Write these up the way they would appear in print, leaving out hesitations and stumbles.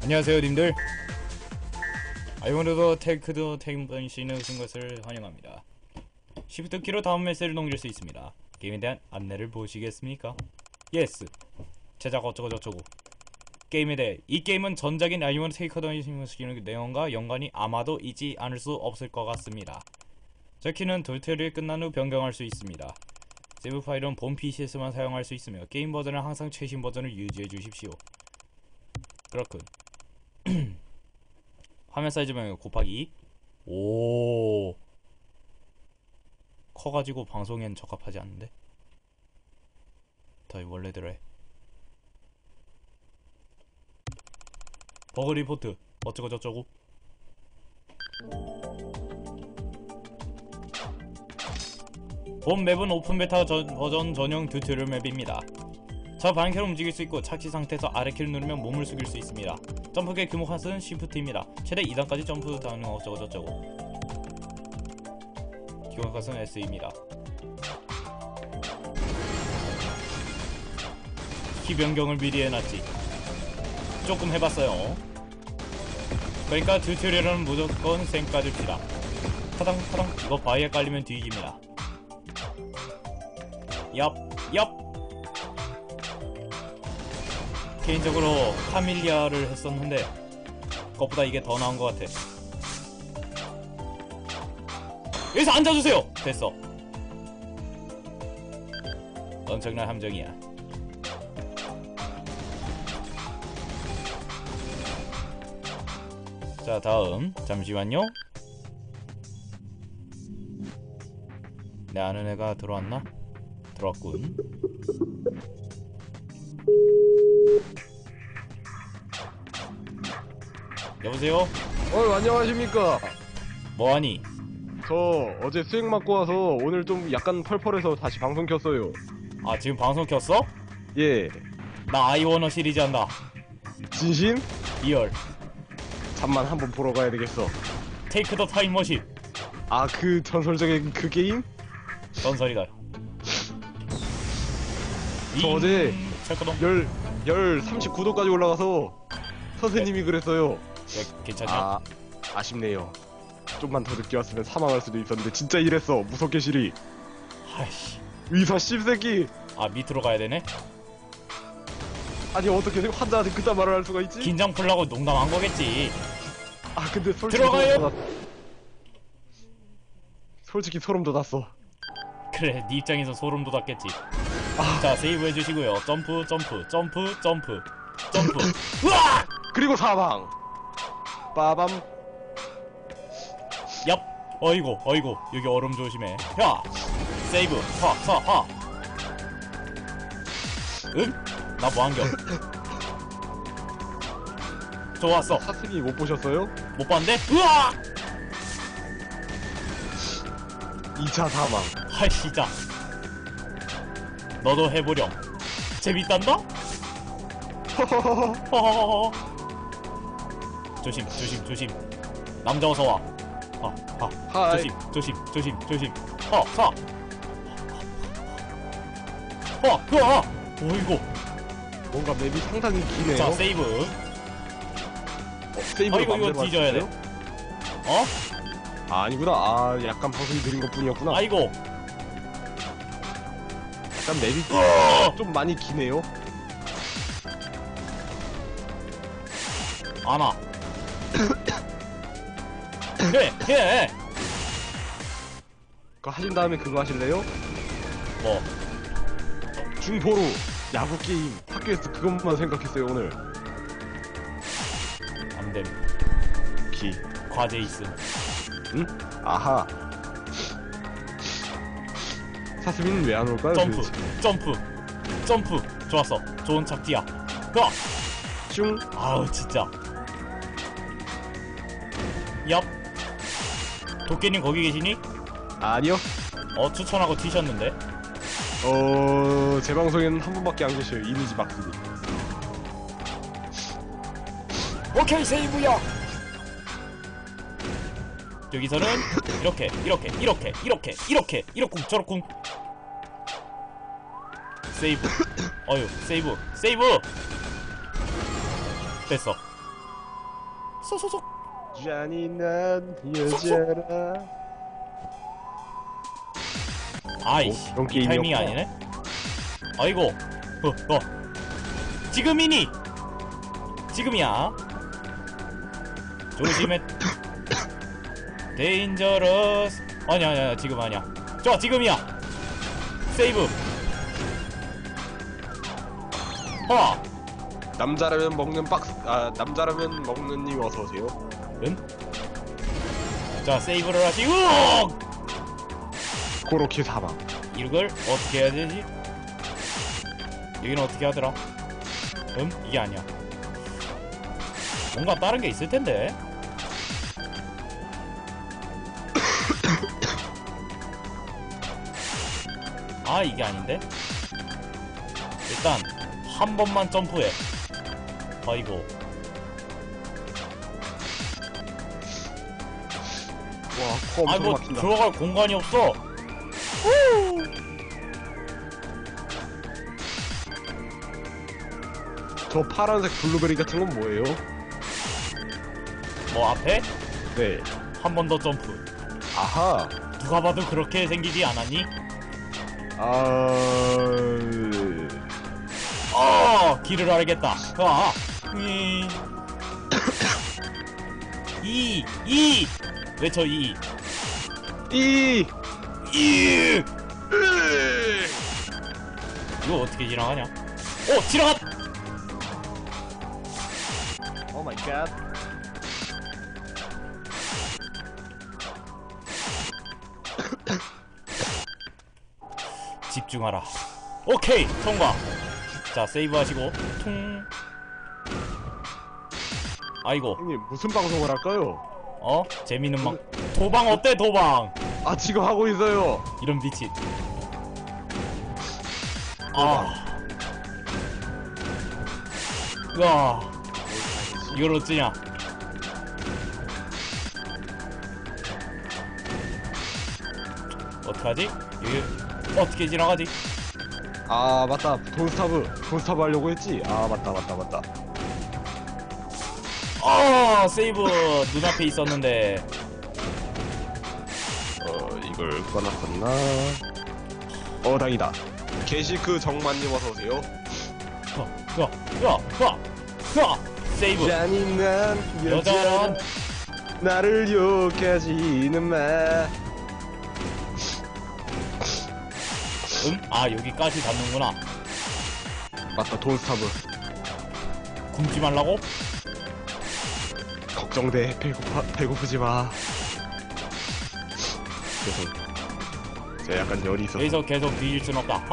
안녕하세요 님들. 오늘도 테이크도 테임번신에 오신 것을 환영합니다. 시프트 키로 다음 메시지를 넘길 수 있습니다. 게임에 대한 안내를 보시겠습니까? 예스. 제작 어쩌고저쩌고. 게임에 대해 이 게임은 전작인 아이온 테이크던신의 내용과 연관이 아마도 있지 않을 수 없을 것 같습니다. 저 키는 튜토리얼이 끝난 후 변경할 수 있습니다. 세이브 파일은 본 PC에서만 사용할 수 있으며 게임 버전은 항상 최신 버전을 유지해 주십시오. 그렇군. 화면 사이즈 변경 곱하기. 오, 커가지고 방송엔 적합하지 않는데. 더 원래대로 해. 버그 리포트 어쩌고 저쩌고. 본 맵은 오픈 베타 버전 전용 튜토리얼 맵입니다. 저 방향키로 움직일 수 있고 착지 상태에서 아래키를 누르면 몸을 숙일 수 있습니다. 점프기의 규모 칸은 Shift입니다. 최대 2단까지 점프 가능 어쩌고저쩌고. 기본 칸은 S입니다. 키 변경을 미리 해놨지. 조금 해봤어요. 그러니까 튜토리얼은 무조건 쌩까줍시다. 타당 이거 바위에 깔리면 뒤집니다. 얍. 개인적으로 카밀리아를 했었는데 그것보다 이게 더 나은 것 같아. 여기서 앉아주세요! 됐어. 엄청난 함정이야. 자, 다음. 잠시만요. 내 아는 애가 들어왔나? 들어왔군. 여보세요? 안녕하십니까. 뭐하니? 저 어제 수행 맞고 와서 오늘 좀 약간 펄펄해서 다시 방송 켰어요. 아, 지금 방송 켰어? 예. 나 아이워너 시리즈 한다. 진심? 리얼. 잠만 한번 보러 가야 되겠어. 테이크 더 타임머신. 아, 그 전설적인 그 게임? 전설이다. 저 어제 철거동. 39도까지 올라가서 선생님이 그랬어요. 왜, 괜찮냐? 아쉽네요. 좀만 더 늦게 왔으면 사망할 수도 있었는데 진짜 이랬어. 무섭게 시리. 아이씨. 의사 씹새끼. 아, 밑으로 가야 되네? 아니 어떻게 환자한테 그딴 말을 할 수가 있지? 긴장 풀라고 농담한 거겠지. 아 근데 솔직히 들어가요! 솔직히 소름 돋았어. 그래, 네 입장에서 소름 돋았겠지. 자, 세이브 해주시고요. 점프. 으악! 그리고 사망. 빠밤. 얍. 어이구. 여기 얼음 조심해. 야! 세이브. 화. 응? 나 뭐한겨? 좋았어. 사슴이 못 보셨어요? 못 봤는데? 으악! 2차 사망. 하이, 시작. 너도 해보렴. 재밌단다? 허허허허. 조심. 남자 어서와. 하이. 조심. 사. 오이고. 뭔가 맵이 상당히 기네요. 자, 세이브. 세이브 이거 뒤져야 돼. 어? 아니구나. 약간 방송이 느린 것 뿐이었구나. 아이고. 약간 맵이 좀 많이 기네요. 안아. 해. 그거 하신 다음에 그거 하실래요? 뭐? 중보로 야구 게임 학교에서 그것만 생각했어요 오늘. 안됨. 기. 과제 있음. 응? 아하. 사스미는 왜 안 올까요? 점프. 좋았어. 좋은 착지야. 슝. 아우, 진짜. 얍. 도깨님 거기 계시니? 아니요. 추천하고 튀셨는데. 제 방송에는 한 분밖에 안 계셔요. 이미지 박스님. 오케이, 세이브야. 여기서는 이렇게 저렇쿵. 세이브. 어휴, 세이브. 됐어. 쏘쏘쏘. 잔인한 여자라. 아이씨, 그런 이 타이밍이 게임이었구나. 아니네. 아이고. 지금이니. 지금이야. 조심해. 데인저러스. 아니야 지금 아니야. 좋아 지금이야. 세이브. 남자라면 먹는 박스. 남자라면 먹는 님 어서 오세요. 응? 자 세이브를 하시고. 고로키 사망. 이걸 어떻게 해야 되지? 여기는 어떻게 하더라? 이게 아니야. 뭔가 다른 게 있을 텐데. 아 이게 아닌데? 일단 한 번만 점프해. 아이고. 와, 코 아이 엄청 뭐 막힌다. 들어갈 공간이 없어. 저 파란색 블루베리 같은 건 뭐예요? 뭐 앞에 네. 한 번 더 점프. 아하. 누가 봐도 그렇게 생기지 않았니? 길을 알겠다. 외쳐 이. 이거 어떻게 지나가냐? 지나갔. 오 마이 갓. 집중하라. 오케이 통과. 자 세이브 하시고 퉁. 아이고. 형님 무슨 방송을 할까요? 재밌는 도방 어때 도방? 지금 하고 있어요. 이런 미친. 와 이걸 어쩌냐? 어떡하지? 여기 어떻게 지나가지? 맞다. 돈스타브 하려고 했지? 맞다. 세이브 눈앞에 있었는데. 이걸 꺼놨었나? 다행이다. 게시크 정만님 어서오세요. 세이브. 잔인한 여자란. 나를 욕하지는 마. 여기까지 닿는구나. 맞다. 돈스타브. 굶지 말라고? 걱정돼. 배고프지 마. 그래서 제가 약간 열이 있어서. 여기서 계속 뒤질 순 없다.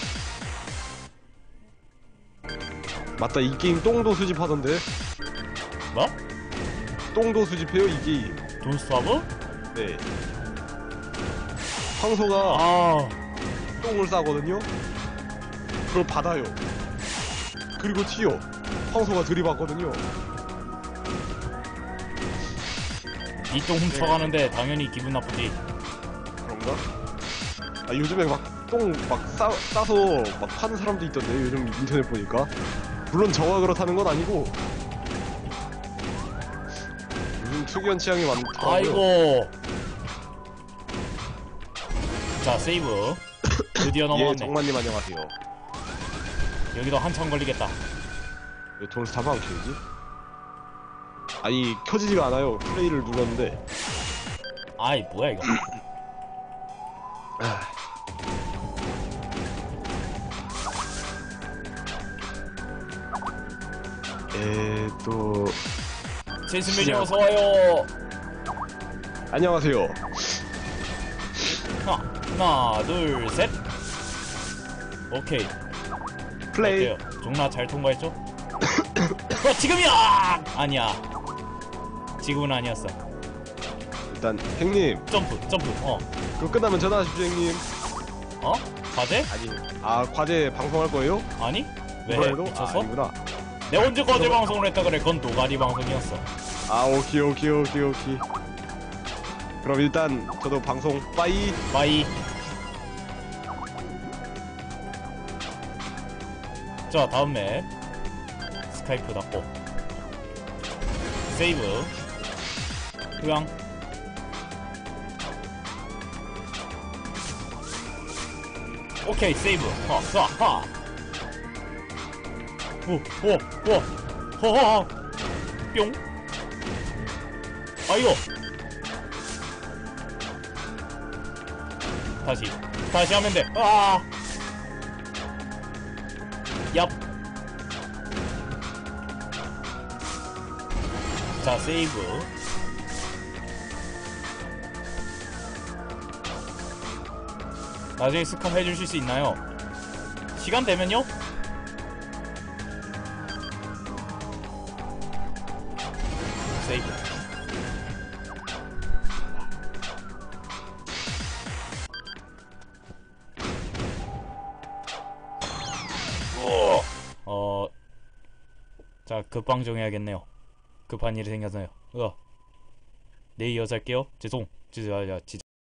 맞다. 이 게임 똥도 수집하던데. 뭐? 똥도 수집해요 이 게임. 돈스타브? 네. 황소가 똥을 싸거든요. 그걸 받아요. 그리고 튀어. 황소가 들이받거든요. 이 똥 훔쳐가는데 당연히 기분 나쁘지. 그런가? 요즘에 막 똥 싸서 막 파는 사람도 있던데. 요즘 인터넷 보니까. 물론 저가 그렇다는 건 아니고 요즘 특이한 취향이 많더라고요. 아이고. 자 세이브. 드디어 넘어갔네. 정만님 안녕하세요. 여기도 한참 걸리겠다. 왜 돈스타브 안 켜지지? 켜지지가 않아요. 플레이를 눌렀는데. 뭐야 이거. 또 제스맨이 어서와요. 안녕하세요. 하나 둘 셋. 오케이. 플레이. 어때요? 종나 잘 통과했죠? 지금이야! 아니야. 지금은 아니었어. 일단 형님 점프. 그거 끝나면 전화하십시오 형님. 과제? 과제 방송할 거예요? 아니? 왜 해? 이번에도? 미쳤어? 아니구나. 내 언제 과제 방송을 했다 그래. 그건 노가리 방송이었어. 오케이. 그럼 일단 저도 방송 빠이. 자 다음 맵 스카이프 닫고 세이브. 으앙. 오케이, 세이브. 하. 오. 허허. 뿅. 아이고. 다시 하면 돼. 아. 얍. 자, 세이브. 나중에 스카 해주실 수 있나요? 시간 되면요? 세이브. 자, 급방정해야겠네요. 급한 일이 생겼어요. 내일 이어서 할게요. 죄송. 진짜